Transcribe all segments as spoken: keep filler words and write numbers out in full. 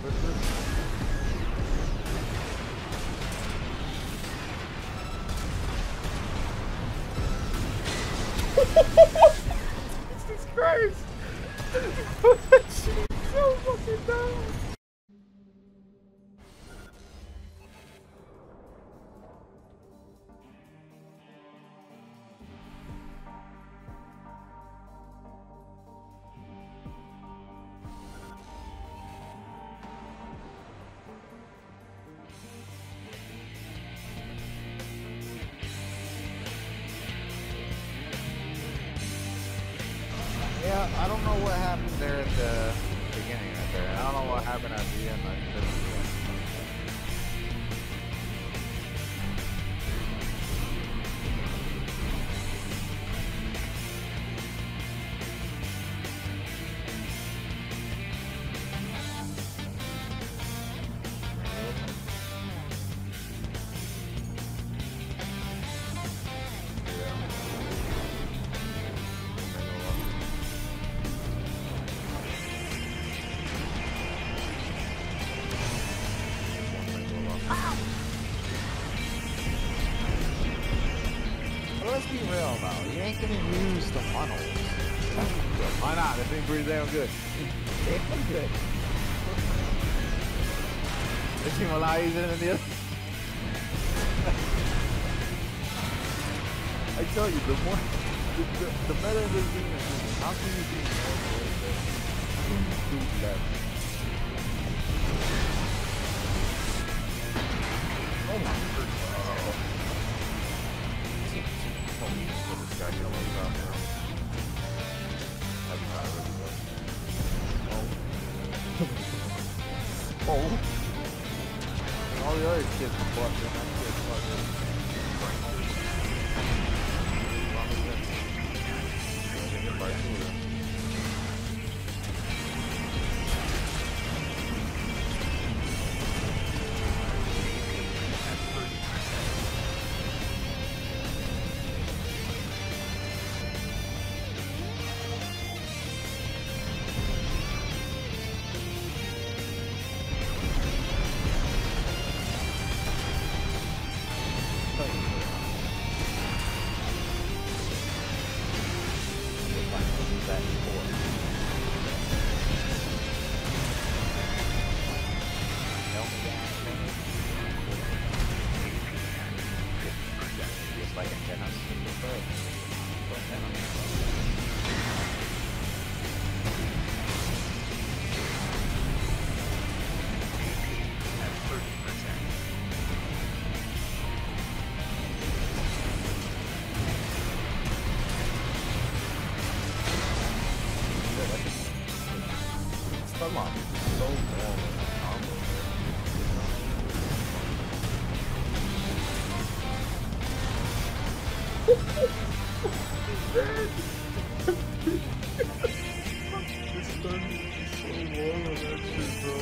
Jesus Christ! She's so fucking dumb! Yeah, I don't know what happened there at the beginning right there. I don't know what happened at the end. I couldn't see it. Let's be real though, you ain't gonna use the funnels. Why not? They seem pretty damn good. They seem good. They seem a lot easier than the other. I tell you, the more, the, the, the better this game is, how can you be more good? How can you do that? Oh my god. Oh. All the other kids are fucking. That kid's fucking. Come on, so bad. This thunder is so warm on that shit, bro.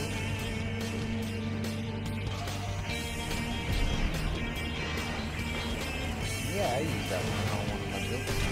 Yeah, I use that one on one of my buildings.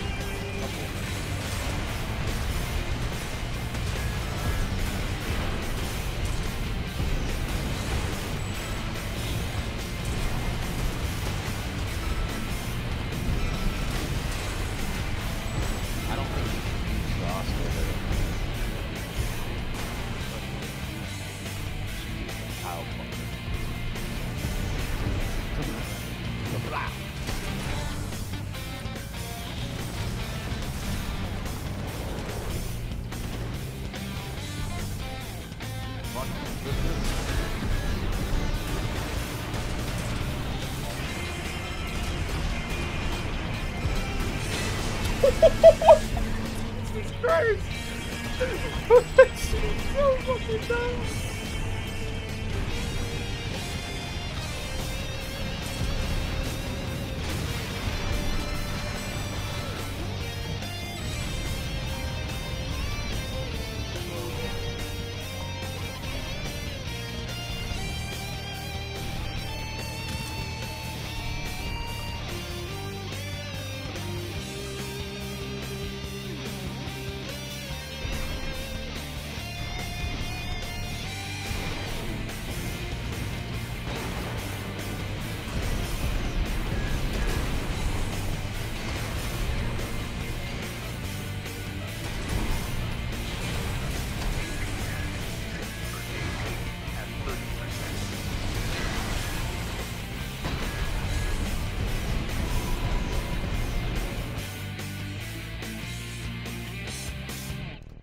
Jesus Christ! She's so fucking dumb!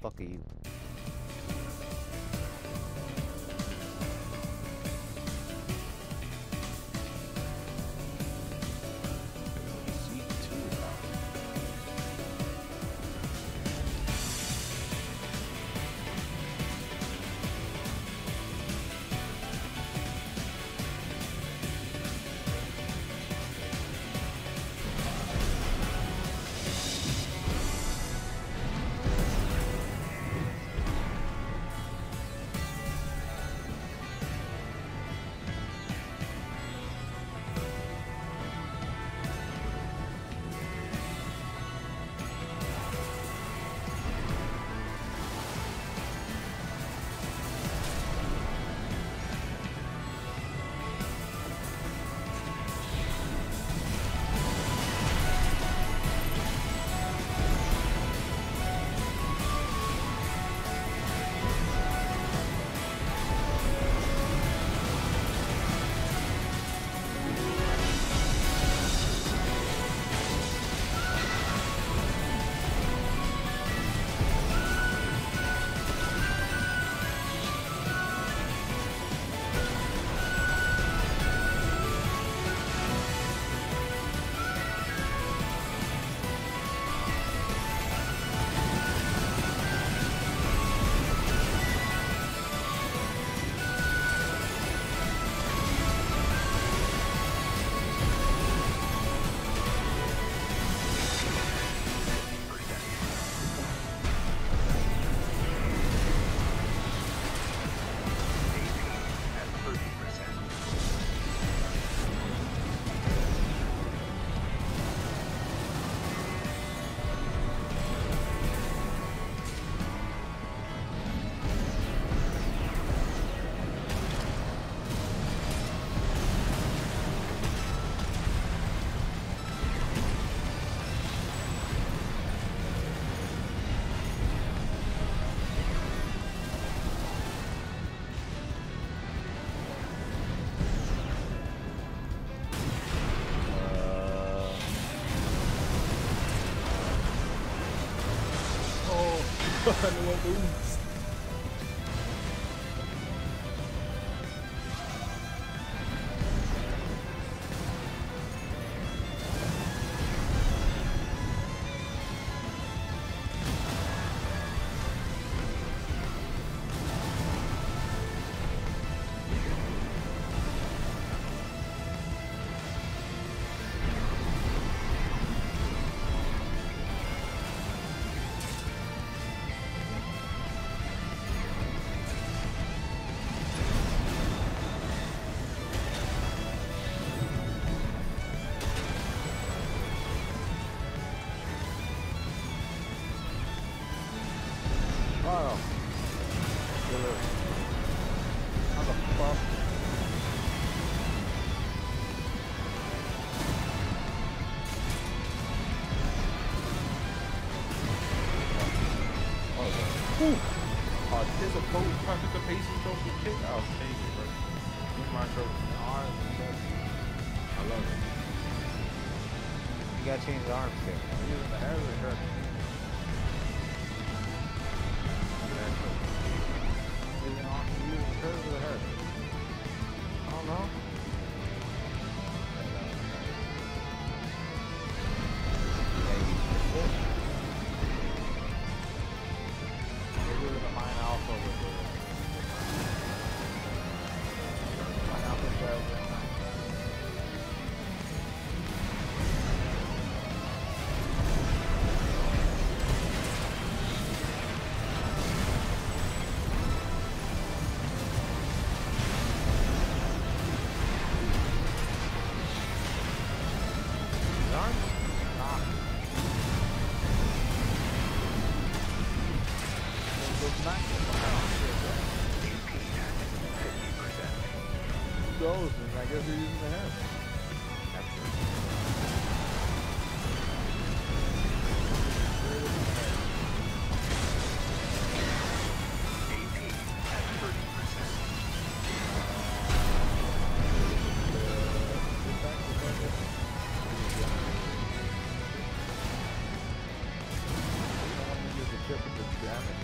fuck are you? What moves? Oh. How the fuck? Oh, uh, there's a boat participation trophy kick. I'll take it, bro. Give my trophy. I love it. You gotta change the arms there. I'm using the hazard shirt. I don't know. Maybe with the mine alpha with the mine alpha strategy. Goes, and I guess you're using the hammer. That's true. A P at thirty percent. damage.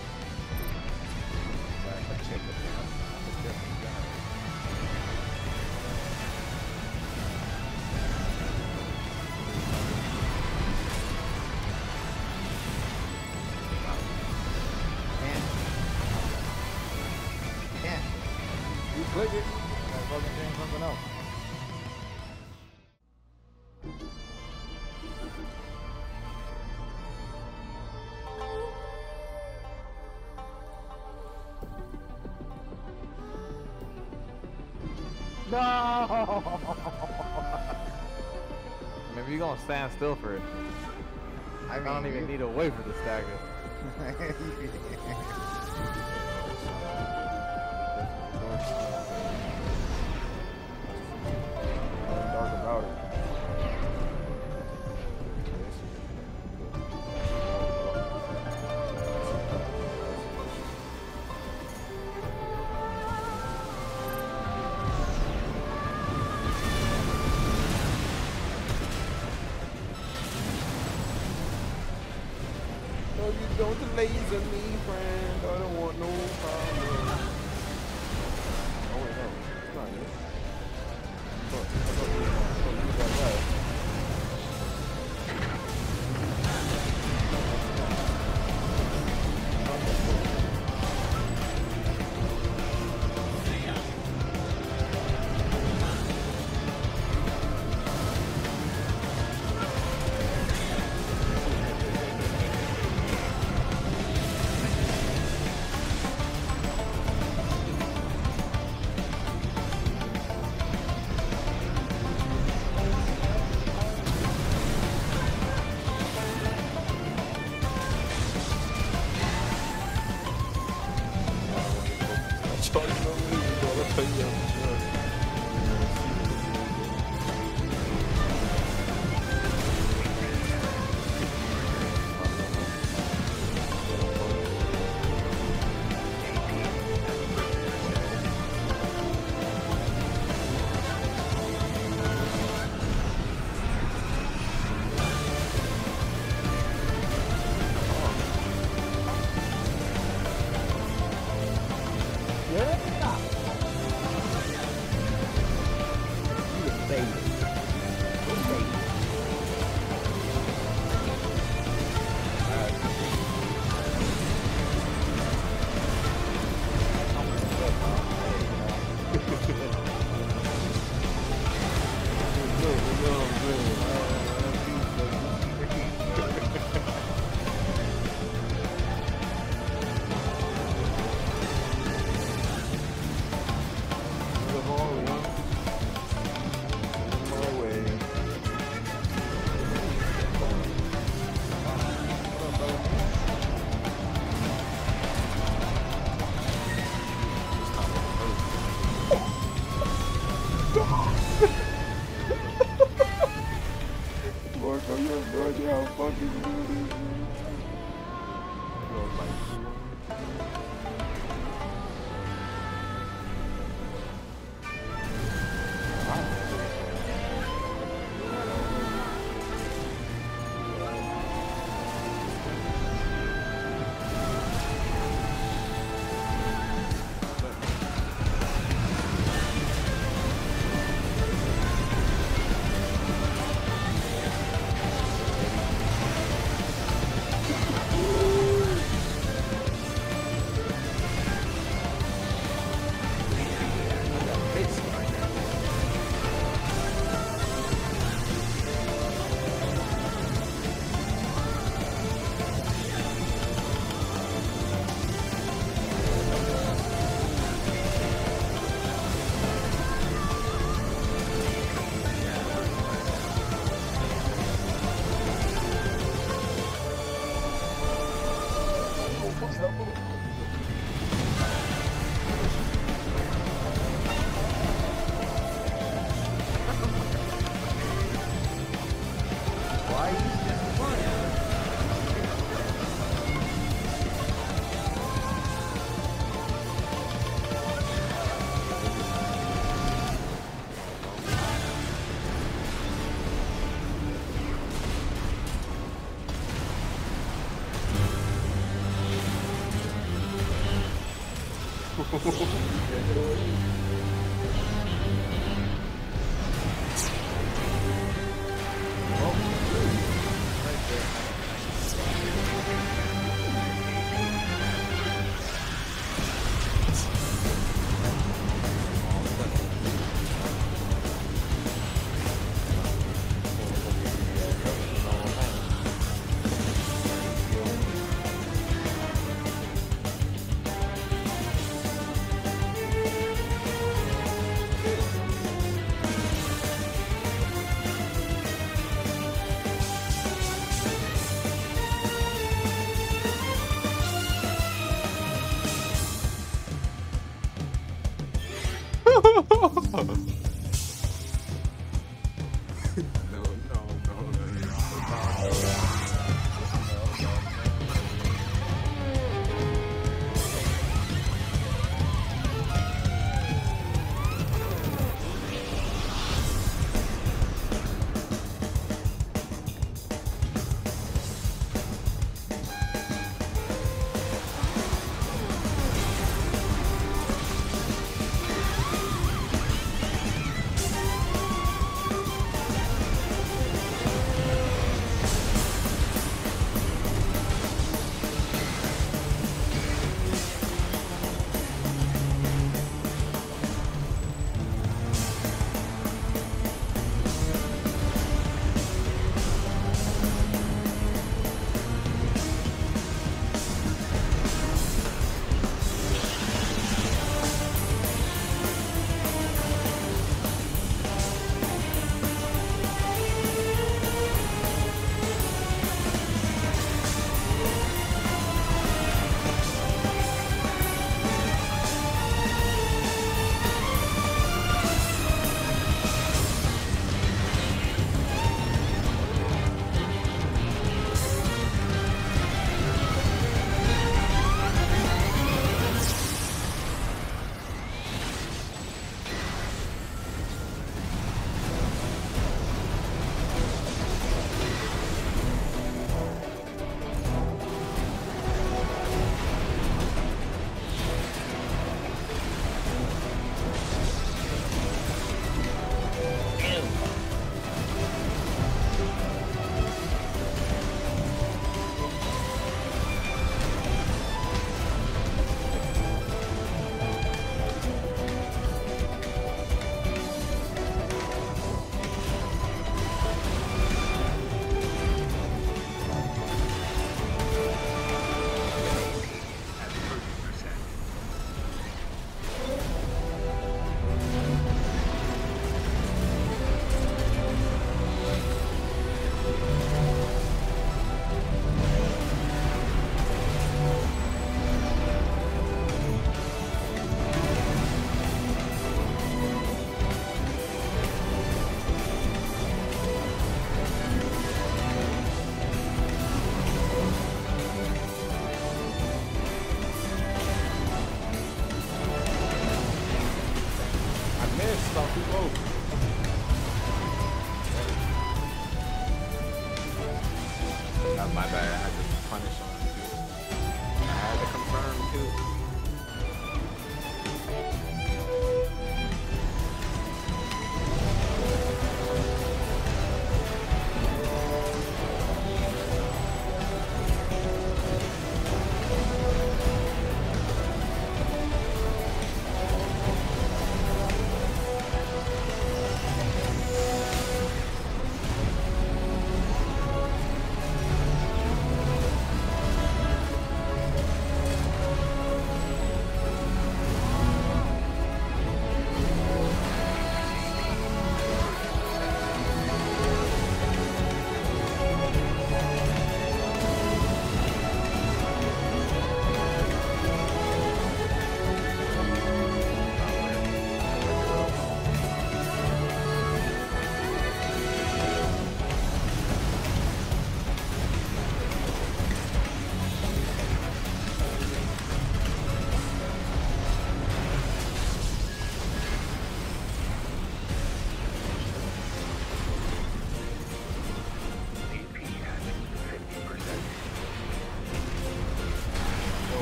But I can check it. I can definitely got it. Can't. Can't. You click it, that fucking change something else. No! Maybe you're gonna stand still for it. I, mean, I don't even you... need to wait for the stagger. Dark about it. Don't laser me, friend. I don't want no problem. Oh wait, no, it's not it. I thought, I thought you were going to use that guy.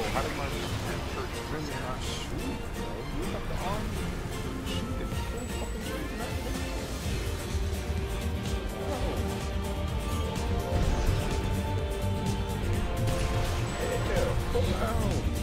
How did my church really not shoot, bro? You got the arm shoot it full fucking speed, man. Yeah, pull out.